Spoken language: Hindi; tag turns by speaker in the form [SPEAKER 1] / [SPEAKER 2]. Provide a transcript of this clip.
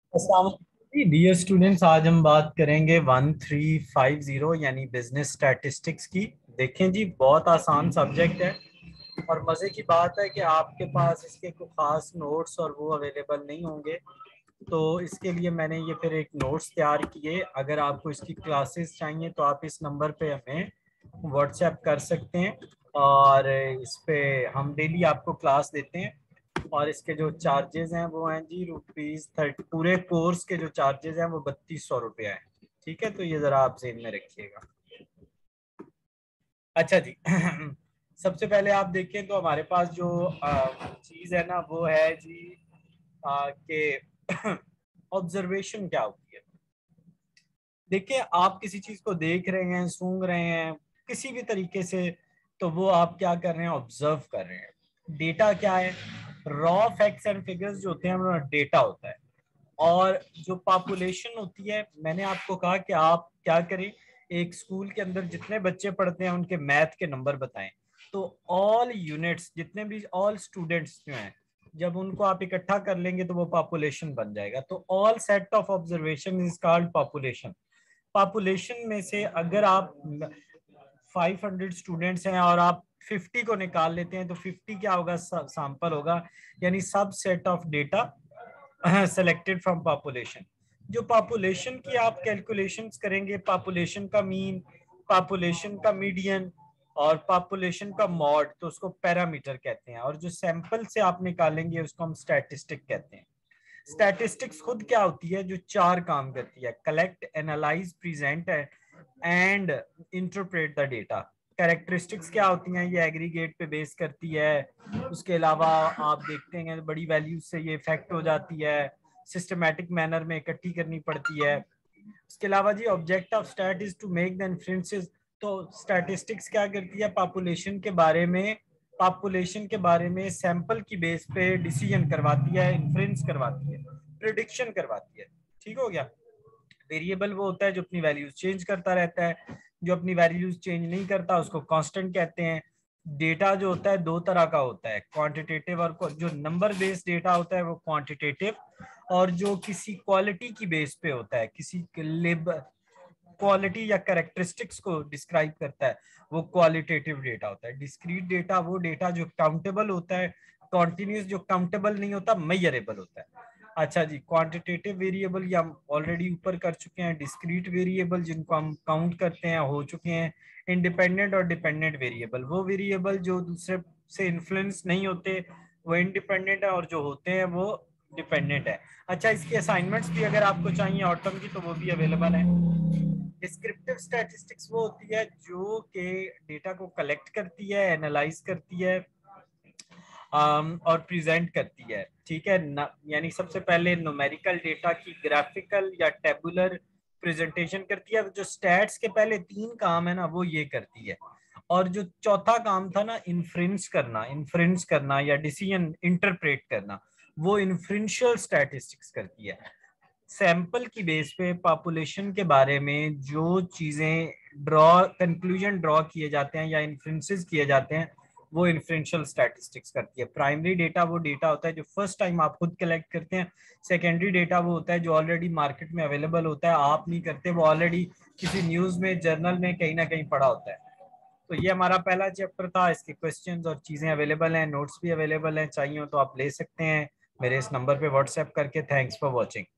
[SPEAKER 1] डियर स्टूडेंट्स, आज हम बात करेंगे 1350 यानी बिजनेस स्टैटिस्टिक्स की। देखें जी, बहुत आसान सब्जेक्ट है और मज़े की बात है कि आपके पास इसके कोई खास नोट्स और वो अवेलेबल नहीं होंगे। तो इसके लिए मैंने ये फिर एक नोट्स तैयार किए। अगर आपको इसकी क्लासेस चाहिए तो आप इस नंबर पे हमें व्हाट्सएप कर सकते हैं और इस पे हम डेली आपको क्लास देते हैं। और इसके जो चार्जेस हैं वो हैं जी ₹30। पूरे कोर्स के जो चार्जेस हैं वो ₹3200 हैं। ठीक है, तो ये जरा आप जेन में रखिएगा। अच्छा जी। सबसे पहले आप देखें तो हमारे पास जो चीज है ना वो है जी कि ऑब्जर्वेशन क्या होती है। देखिए, आप किसी चीज को देख रहे हैं, सूंघ रहे हैं किसी भी तरीके से, तो वो आप क्या कर रहे हैं, ऑब्जर्व कर रहे हैं। डेटा क्या है? रॉ फैक्ट्स एंड फिगर्स जो होते हैं वो डेटा होता है। और जो पॉपुलेशन होती है, मैंने आपको कहा कि आप क्या करें, एक स्कूल के अंदर जितने बच्चे पढ़ते हैं उनके मैथ के नंबर बताएं। तो ऑल यूनिट्स, जितने भी ऑल स्टूडेंट्स जो हैं, जब उनको आप इकट्ठा कर लेंगे तो वो पॉपुलेशन बन जाएगा। तो all set of observation is called population. Population में से अगर आप 500 स्टूडेंट्स हैं और आप 50 को निकाल लेते हैं तो 50 क्या होगा, सैंपल होगा, यानी subset of data selected from population. जो पॉपुलेशन की आप कैलकुलेशंस करेंगे, पॉपुलेशन का मीन, पॉपुलेशन का मीडियन और पॉपुलेशन का मॉड, तो उसको पैरामीटर कहते हैं। और जो सैंपल से आप निकालेंगे उसको हम स्टैटिस्टिक कहते हैं। स्टैटिस्टिक्स खुद क्या होती है? जो चार काम करती है: collect, analyse, present and interpret the data. Characteristics क्या होती हैं? ये एग्रीगेट पे बेस करती है। उसके अलावा आप देखते हैं बड़ी वैल्यूज से ये इफेक्ट हो जाती है, सिस्टमैटिक मैनर में इकट्ठी करनी पड़ती है। उसके अलावा जी, object of stat is to make the inferences. तो स्टैटिस्टिक्स क्या करती है? पॉपुलेशन के बारे में सैंपल की बेस पे डिसीजन करवाती है, इन्फ्रेंस करवाती है, प्रिडिक्शन करवाती है। ठीक हो गया। वेरिएबल वो होता है जो अपनी वैल्यूज चेंज करता रहता है। जो अपनी वैल्यूज चेंज नहीं करता उसको कांस्टेंट कहते हैं। डेटा जो होता है दो तरह का होता है, क्वांटिटेटिव और जो नंबर बेस्ड डेटा होता है वो क्वांटिटेटिव। और जो किसी क्वालिटी की बेस पे होता है, किसी क्वालिटी या कैरेक्टरिस्टिक्स को डिस्क्राइब करता है, वो क्वालिटेटिव डेटा होता है। डिस्क्रीट डेटा वो डेटा जो काउंटेबल होता है, कॉन्टिन्यूस जो काउंटेबल नहीं होता, मेजरेबल होता है। अच्छा जी, क्वांटिटेटिव वेरिएबल ये हम ऑलरेडी ऊपर कर चुके हैं। डिस्क्रीट वेरिएबल जिनको हम काउंट करते हैं हो चुके हैं। इंडिपेंडेंट और डिपेंडेंट वेरिएबल वो वेरिएबल जो दूसरे से इन्फ्लुएंस नहीं होते, वो इंडिपेंडेंट है, और जो होते हैं वो डिपेंडेंट है। अच्छा, इसकी असाइनमेंट्स भी अगर आपको चाहिए ऑटम की तो वो भी अवेलेबल है। डिस्क्रिप्टिव स्टैटिस्टिक्स वो होती है जो कि डेटा को कलेक्ट करती है, एनालाइज करती है और प्रेजेंट करती है। ठीक है ना, यानी सबसे पहले न्यूमेरिकल डेटा की ग्राफिकल या टेबुलर प्रेजेंटेशन करती है। जो स्टैट्स के पहले तीन काम है ना वो ये करती है। और जो चौथा काम था ना, इन्फ्रेंस करना या डिसीजन इंटरप्रेट करना, वो इन्फ्रेंशियल स्टैटिस्टिक्स करती है। सैंपल की बेस पे पॉपुलेशन के बारे में जो चीजें कंक्लूजन ड्रॉ किए जाते हैं या इन्फ्रेंसेस किए जाते हैं, वो इन्फ्रेंशियल स्टैटिस्टिक्स करती है। प्राइमरी डेटा वो डेटा होता है जो फर्स्ट टाइम आप खुद कलेक्ट करते हैं। सेकेंडरी डेटा वो होता है जो ऑलरेडी मार्केट में अवेलेबल होता है, आप नहीं करते, वो ऑलरेडी किसी न्यूज में, जर्नल में कहीं ना कहीं पढ़ा होता है। तो ये हमारा पहला चैप्टर था। इसके क्वेश्चंस और चीजें अवेलेबल हैं, नोट्स भी अवेलेबल हैं, चाहिए हो तो आप ले सकते हैं मेरे इस नंबर पे व्हाट्सएप करके। Thanks for watching.